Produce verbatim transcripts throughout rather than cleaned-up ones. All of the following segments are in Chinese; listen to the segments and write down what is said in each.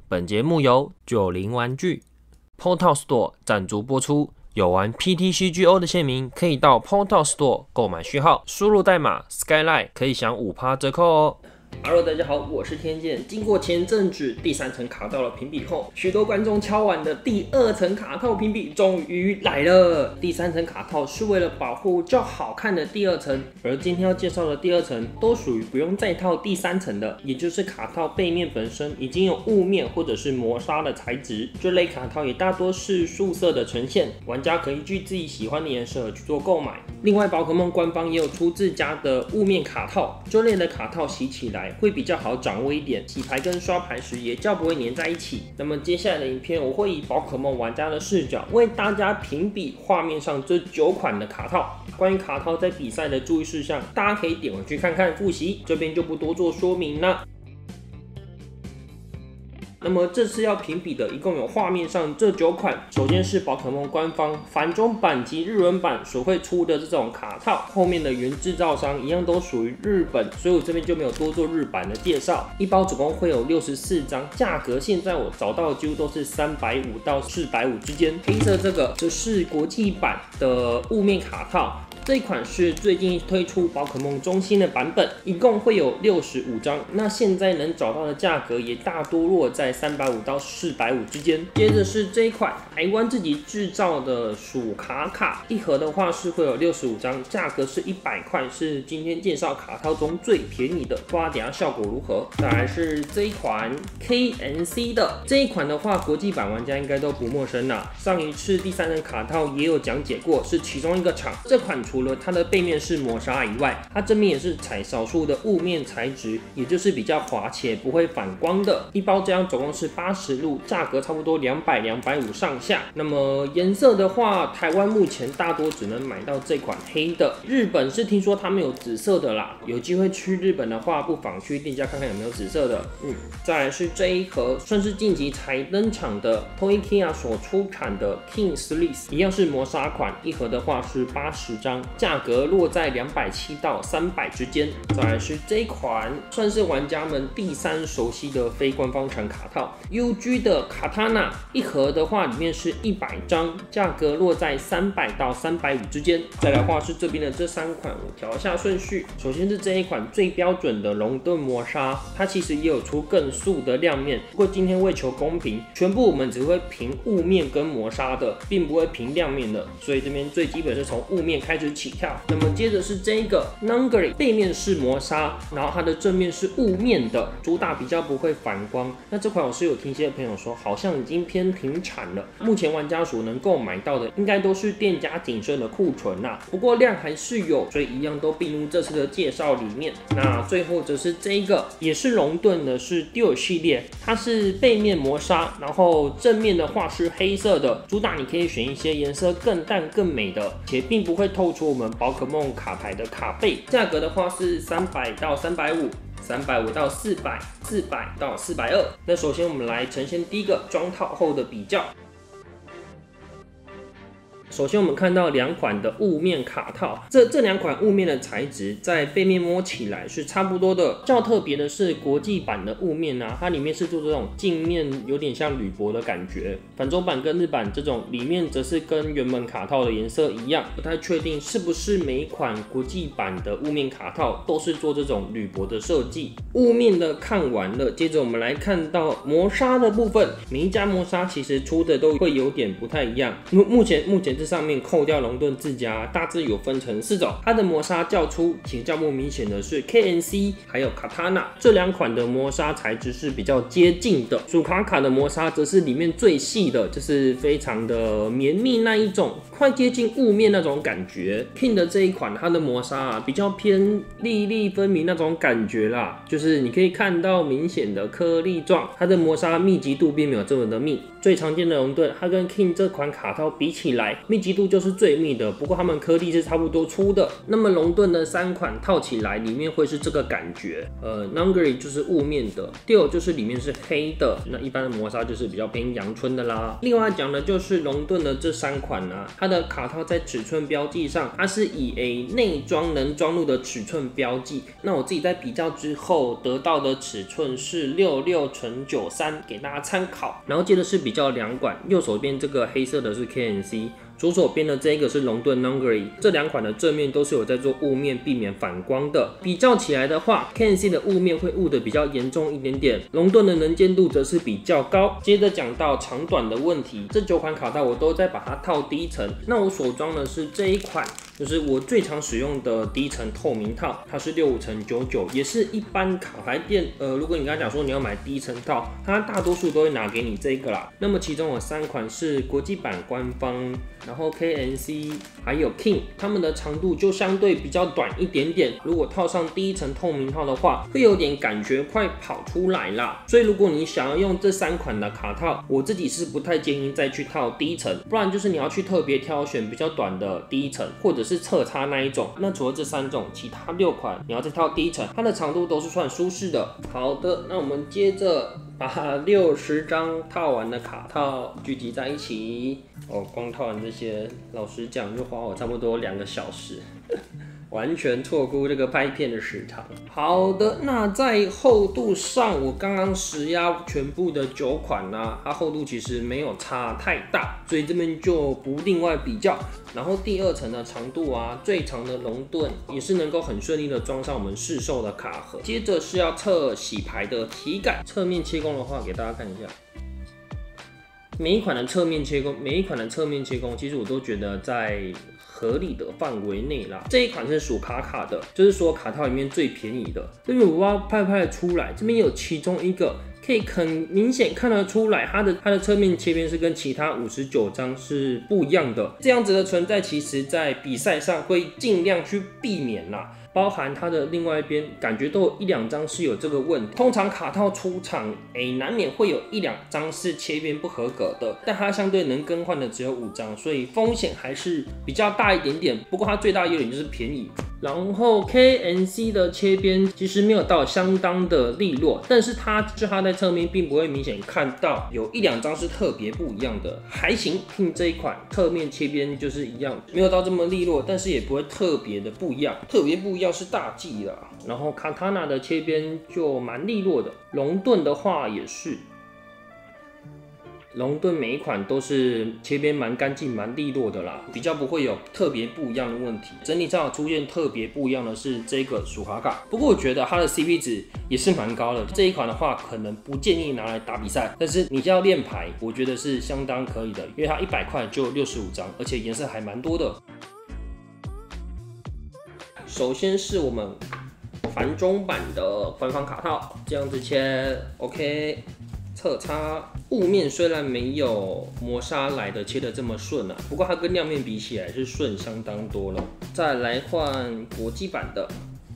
本节目由九零玩具 Portal Store 赞助播出。有玩 P T C G O 的县民可以到 Portal Store 购买序号，输入代码 Skyline 可以享 百分之五 折扣哦。Hello， 大家好，我是天剑。经过前阵子第三层卡套的评比后，许多观众敲碗的第二层卡套评比终于来了。第三层卡套是为了保护较好看的第二层，而今天要介绍的第二层都属于不用再套第三层的，也就是卡套背面本身已经有雾面或者是磨砂的材质。这类卡套也大多是素色的呈现，玩家可以依据自己喜欢的颜色去做购买。另外，宝可梦官方也有出自家的雾面卡套，这类的卡套洗起来会比较好掌握一点，洗牌跟刷牌时也较不会粘在一起。那么接下来的影片，我会以宝可梦玩家的视角为大家评比画面上这九款的卡套。关于卡套在比赛的注意事项，大家可以点回去看看复习，这边就不多做说明了。那么这次要评比的一共有画面上这九款，首先是宝可梦官方繁中版及日文版所会出的这种卡套，后面的原制造商一样都属于日本，所以我这边就没有多做日版的介绍。一包总共会有六十四张，价格现在我找到的几乎都是三百五到四百五之间。黑色这个这是国际版的雾面卡套。这一款是最近推出宝可梦中心的版本，一共会有六十五张。那现在能找到的价格也大多落在三百五到四百五之间。接着是这一款台湾自己制造的鼠卡卡，一盒的话是会有六十五张，价格是一百块，是今天介绍卡套中最便宜的。不知道等一下效果如何。再来是这一款 K N C 的，这一款的话，国际版玩家应该都不陌生啦。上一次第三人卡套也有讲解过，是其中一个厂。这款除了它的背面是磨砂以外，它正面也是采少数的雾面材质，也就是比较滑且不会反光的。一包这样总共是八十路，价格差不多两百、两百五上下。那么颜色的话，台湾目前大多只能买到这款黑的，日本是听说他们有紫色的啦。有机会去日本的话，不妨去店家看看有没有紫色的。嗯，再来是这一盒，算是近期才登场的 Toykia 所出产的 King Sleece， 一样是磨砂款，一盒的话是八十张，价格落在两百七到三百之间。再来是这一款，算是玩家们第三熟悉的非官方产卡套 U G 的 Katana， 一盒的话里面是一百张，价格落在三百到三百五之间。再来的话是这边的这三款，我调一下顺序。首先是这一款最标准的龙盾磨砂，它其实也有出更素的亮面，不过今天为求公平，全部我们只会评雾面跟磨砂的，并不会评亮面的，所以这边最基本是从雾面开始起跳。那么接着是这个 Nangri， 背面是磨砂，然后它的正面是雾面的，主打比较不会反光。那这款我是有听一些朋友说，好像已经偏停产了。目前玩家所能购买到的，应该都是店家仅剩的库存啦。不过量还是有，所以一样都并入这次的介绍里面。那最后则是这个，也是龙盾的，是 Dual 系列，它是背面磨砂，然后正面的话是黑色的，主打你可以选一些颜色更淡更美的，且并不会透出我们宝可梦卡牌的卡背。价格的话是三百到三百五。三百五到四百，四百到四百二。那首先我们来呈现第一个装套后的比较。首先我们看到两款的雾面卡套，这这两款雾面的材质在背面摸起来是差不多的。较特别的是国际版的雾面啊，它里面是做这种镜面有点像铝箔的感觉。反中版跟日版这种里面则是跟原本卡套的颜色一样，不太确定是不是每一款国际版的雾面卡套都是做这种铝箔的设计。雾面的看完了，接着我们来看到磨砂的部分，每一家磨砂其实出的都会有点不太一样。目目前目前这上面扣掉龙盾自家，大致有分成四种。它的磨砂较粗且较不明显的是 K N C 还有 Katana， 这两款的磨砂材质是比较接近的。鼠卡卡的磨砂则是里面最细的，就是非常的绵密那一种，快接近雾面那种感觉。King 的这一款，它的磨砂啊比较偏粒粒分明那种感觉啦，就是你可以看到明显的颗粒状，它的磨砂密集度并没有这么的密。最常见的龙盾，它跟 King 这款卡套比起来，密密集度就是最密的，不过它们颗粒是差不多粗的。那么龙盾的三款套起来，里面会是这个感觉。呃 ，Nungary 就是雾面的 ，Dio 就是里面是黑的。那一般的磨砂就是比较偏阳春的啦。另外讲的就是龙盾的这三款啊，它的卡套在尺寸标记上，它是以 A 内装能装入的尺寸标记。那我自己在比较之后得到的尺寸是六六乘九三，给大家参考。然后接着是比较两管，右手边这个黑色的是 K N C。左手边的这个是龙盾 Nungary， 这两款的正面都是有在做雾面，避免反光的。比较起来的话 ，K N C 的雾面会雾的比较严重一点点，龙盾的能见度则是比较高。接着讲到长短的问题，这九款卡套我都在把它套低层。那我所装的是这一款，就是我最常使用的低层透明套，它是六五乘九九，也是一般卡牌店，呃，如果你跟他讲说你要买低层套，它大多数都会拿给你这个啦。那么其中有三款是国际版官方。然后 K N C 还有 King， 它们的长度就相对比较短一点点。如果套上第一层透明套的话，会有点感觉快跑出来啦。所以如果你想要用这三款的卡套，我自己是不太建议再去套第一层，不然就是你要去特别挑选比较短的第一层，或者是侧插那一种。那除了这三种，其他六款你要再套第一层，它的长度都是算舒适的。好的，那我们接着把六十张套完的卡套聚集在一起。哦，光套完这些，老实讲就花我差不多两个小时，完全错估这个拍片的时长。好的，那在厚度上，我刚刚实压全部的九款啊，它厚度其实没有差太大，所以这边就不另外比较。然后第二层的长度啊，最长的龙盾也是能够很顺利的装上我们市售的卡盒。接着是要测洗牌的体感，侧面切工的话，给大家看一下。每一款的侧面切工，每一款的侧面切工，其实我都觉得在合理的范围内啦。这一款是属卡卡的，就是说卡套里面最便宜的。这边我不知道拍不拍得出来，这边有其中一个可以很明显看得出来，它的它的侧面切边是跟其他五十九张是不一样的。这样子的存在，其实在比赛上会尽量去避免啦。包含它的另外一边，感觉都有一两张是有这个问题。通常卡套出场，哎、欸，难免会有一两张是切边不合格的，但它相对能更换的只有五张，所以风险还是比较大一点点。不过它最大的优点就是便宜。然后 K N C 的切边其实没有到相当的利落，但是它就它在侧面并不会明显看到有一两张是特别不一样的，还行。King 这一款侧面切边就是一样，没有到这么利落，但是也不会特别的不一样，特别不一样是大忌啦。然后 Katana 的切边就蛮利落的，龙盾的话也是。龙盾每一款都是切边蛮干净、蛮利落的啦，比较不会有特别不一样的问题。整体上有出现特别不一样的是这个鼠卡卡，不过我觉得它的 C P 值也是蛮高的。这一款的话，可能不建议拿来打比赛，但是你要练牌，我觉得是相当可以的，因为它一百块就六十五张，而且颜色还蛮多的。首先是我们繁中版的官方卡套，这样子切 ，OK。侧插雾面虽然没有磨砂来的切的这么顺啊，不过它跟亮面比起来是顺相当多了。再来换国际版的，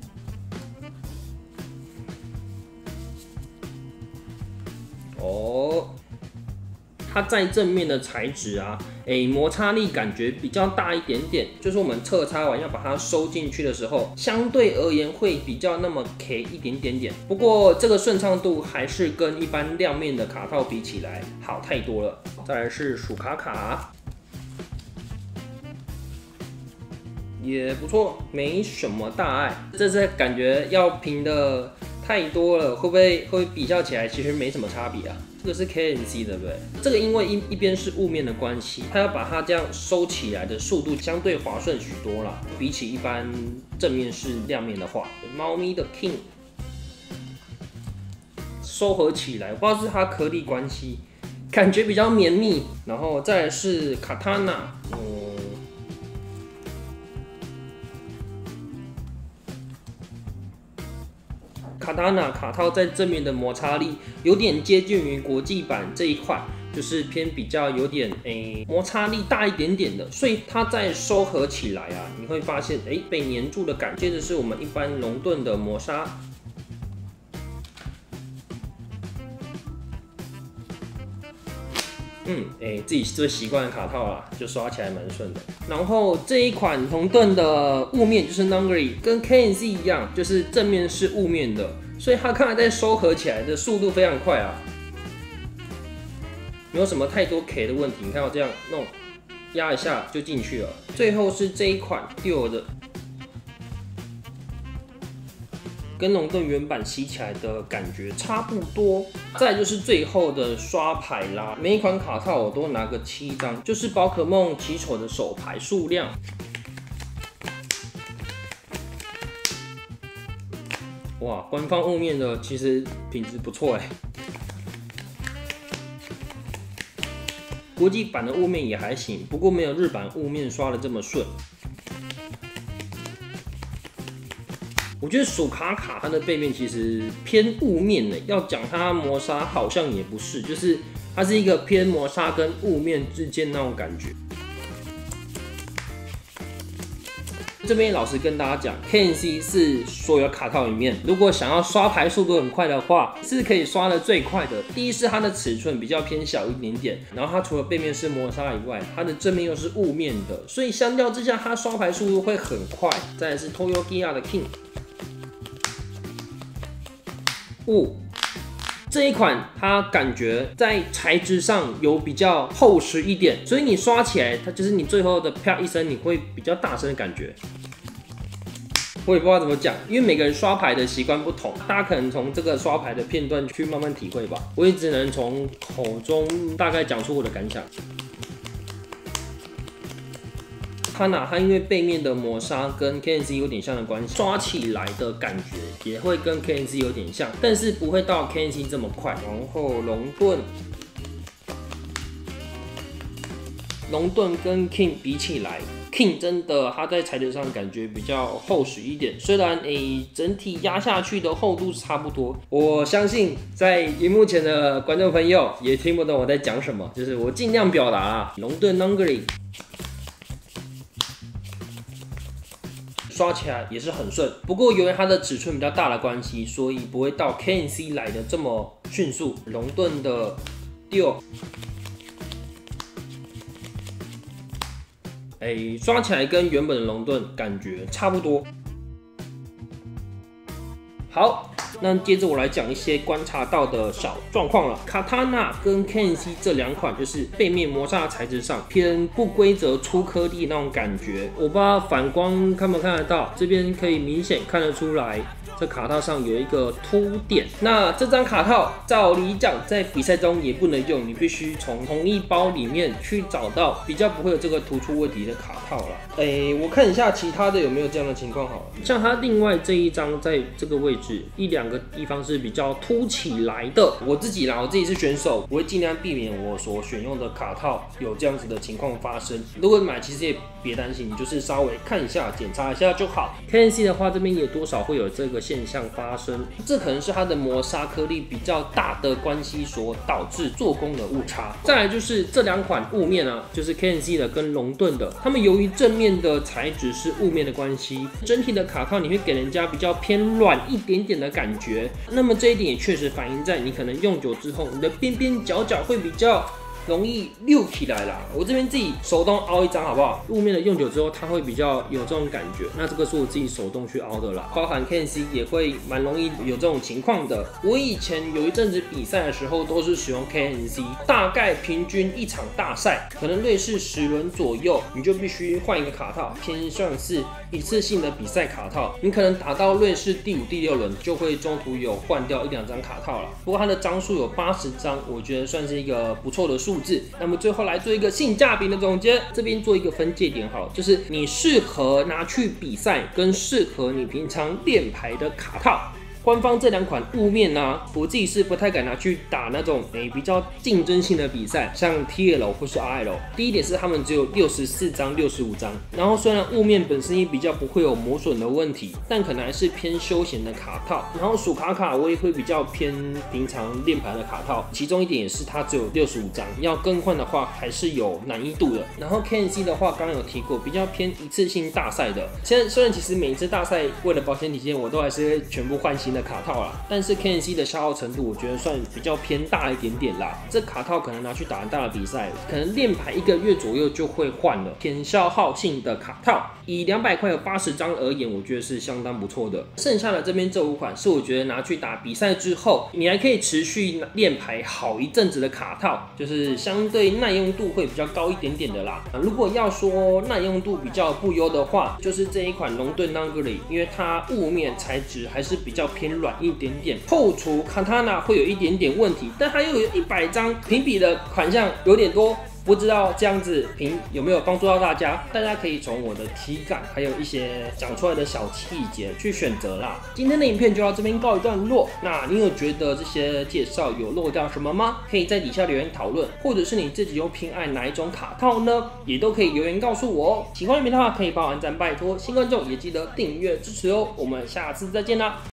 哦，它在正面的材质啊，哎，摩擦力感觉比较大一点点，就是我们侧插完要把它收进去的时候，相对而言会比较那么 K 一点点点。不过这个顺畅度还是跟一般亮面的卡套比起来好太多了。再来是鼠卡卡，也不错，没什么大碍。这次感觉要平的太多了，会不会会比较起来其实没什么差别啊？这个是 K N C 对不对？这个因为一一边是雾面的关系，它要把它这样收起来的速度相对滑顺许多啦，比起一般正面是亮面的话。猫咪的 King 收合起来，我不知道是它颗粒关系，感觉比较绵密。然后再来是 Katana， 嗯。卡塔纳卡套在正面的摩擦力有点接近于国际版这一款，就是偏比较有点诶、欸、摩擦力大一点点的，所以它在收合起来啊，你会发现诶、欸、被粘住的感觉。接着是我们一般龙盾的磨砂， 嗯，哎、欸，自己最习惯的卡套啦，就刷起来蛮顺的。然后这一款龙盾的雾面就是 Nongri， 跟 K N C 一样，就是正面是雾面的，所以它看来在收合起来的速度非常快啊，没有什么太多 K 的问题。你看我这样弄，压一下就进去了。最后是这一款 Dior 的。跟龙盾原版吸起来的感觉差不多，再来就是最后的刷牌啦。每一款卡套我都拿个七张，就是宝可梦奇丑的手牌数量。哇，官方雾面的其实品质不错哎。国际版的雾面也还行，不过没有日版雾面刷的这么顺。我觉得鼠卡卡它的背面其实偏雾面的，要讲它磨砂好像也不是，就是它是一个偏磨砂跟雾面之间那种感觉。这边老实跟大家讲 ，K N C 是所有卡套里面，如果想要刷牌速度很快的话，是可以刷的最快的。第一是它的尺寸比较偏小一点点，然后它除了背面是磨砂以外，它的正面又是雾面的，所以相较之下，它刷牌速度会很快。再来是 Toyogia 的 King。雾这一款，它感觉在材质上有比较厚实一点，所以你刷起来，它就是你最后的啪一声，你会比较大声的感觉。我也不知道怎么讲，因为每个人刷牌的习惯不同，大家可能从这个刷牌的片段去慢慢体会吧。我也只能从口中大概讲出我的感想。Katana 它因为背面的磨砂跟 K N C 有点像的关系，刷起来的感觉也会跟 K N C 有点像，但是不会到 K N C 这么快。然后龙盾，龙盾跟 King 比起来 ，King 真的它在材质上感觉比较厚实一点，虽然诶、欸、整体压下去的厚度差不多。我相信在荧幕前的观众朋友也听不懂我在讲什么，就是我尽量表达啊。龙盾 Nongri。刷起来也是很顺，不过由于它的尺寸比较大的关系，所以不会到 K N C 来的这么迅速。龙盾的 Dior， 哎、欸，刷起来跟原本的龙盾感觉差不多。好，那接着我来讲一些观察到的小状况了。Katana 跟 K N C 这两款就是背面磨砂的材质上偏不规则、粗颗粒那种感觉。我不知道反光看不看得到，这边可以明显看得出来。这卡套上有一个凸点，那这张卡套照理讲在比赛中也不能用，你必须从同一包里面去找到比较不会有这个突出问题的卡套啦。哎、欸，我看一下其他的有没有这样的情况好了。像它另外这一张在这个位置一两个地方是比较凸起来的，我自己啦，我自己是选手，我会尽量避免我所选用的卡套有这样子的情况发生。如果买其实也别担心，你就是稍微看一下检查一下就好。K N C 的话这边也多少会有这个现象发生，这可能是它的磨砂颗粒比较大的关系所导致做工的误差。再来就是这两款雾面啊，就是 K N C 的跟龙盾的，它们由于正面的材质是雾面的关系，整体的卡套你会给人家比较偏软一点点的感觉。那么这一点也确实反映在你可能用久之后，你的边边角角会比较容易溜起来啦。我这边自己手动凹一张好不好？雾面的用久之后，它会比较有这种感觉。那这个是我自己手动去凹的啦，包含 K N C 也会蛮容易有这种情况的。我以前有一阵子比赛的时候，都是使用 K N C， 大概平均一场大赛可能类似十轮左右，你就必须换一个卡套，偏向是一次性的比赛卡套。你可能打到瑞士第五、第六轮，就会中途有换掉一两张卡套了。不过它的张数有八十张，我觉得算是一个不错的数。那么最后来做一个性价比的总结，这边做一个分界点好，就是你适合拿去比赛跟适合你平常练牌的卡套。官方这两款雾面呢、啊，我自己是不太敢拿去打那种诶、欸、比较竞争性的比赛，像 T L 或是 R L。第一点是他们只有六十四张、六十五张，然后虽然雾面本身也比较不会有磨损的问题，但可能还是偏休闲的卡套。然后鼠卡卡我也会比较偏平常练牌的卡套，其中一点也是它只有六十五张，要更换的话还是有难易度的。然后 K N C 的话，刚刚有提过，比较偏一次性大赛的。现在虽然其实每一次大赛为了保险起见，我都还是会全部换新的的卡套啦，但是 K N C 的消耗程度我觉得算比较偏大一点点啦。这卡套可能拿去打很大的比赛，可能练牌一个月左右就会换了。偏消耗性的卡套，以两百块有八十张而言，我觉得是相当不错的。剩下的这边这五款是我觉得拿去打比赛之后，你还可以持续练牌好一阵子的卡套，就是相对耐用度会比较高一点点的啦。如果要说耐用度比较不优的话，就是这一款龙盾 Nangri， 因为它雾面材质还是比较偏软一点点，扣除 Katana 会有一点点问题，但它又有一百张评比的款项有点多。不知道这样子评有没有帮助到大家？大家可以从我的体感，还有一些讲出来的小细节去选择啦。今天的影片就到这边告一段落。那你有觉得这些介绍有漏掉什么吗？可以在底下留言讨论，或者是你自己又偏爱哪一种卡套呢？也都可以留言告诉我哦。喜欢影片的话，可以帮我按赞，拜托。新观众也记得订阅支持哦。我们下次再见啦。